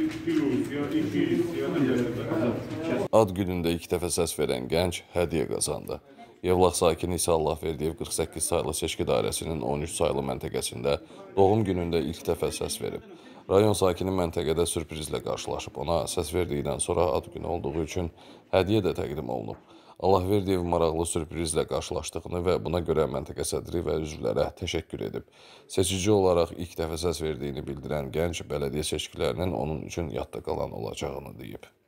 100, ya 200, ya nə qədər. Ad günündə ilk dəfə səs verən gənc hədiyyə qazandı. Yevlax sakini isə Allahverdiyev 48 saylı seçki dairəsinin 13 saylı məntəqəsində doğum günündə ilk dəfə səs verib. Rayon sakini məntəqədə sürprizlə qarşılaşıb. Ona səs verdikdən sonra ad günü olduğu üçün hədiyyə də təqdim olunub. Allahverdiyev maraqlı sürprizlə qarşılaşdığını və buna görə məntəqə sədri və üzvlərə təşəkkür edib. Seçici olaraq ilk dəfə səs verdiyini bildirən gənc bələdiyyə seçkilərinin onun üçün yadda qalan olacağını deyib.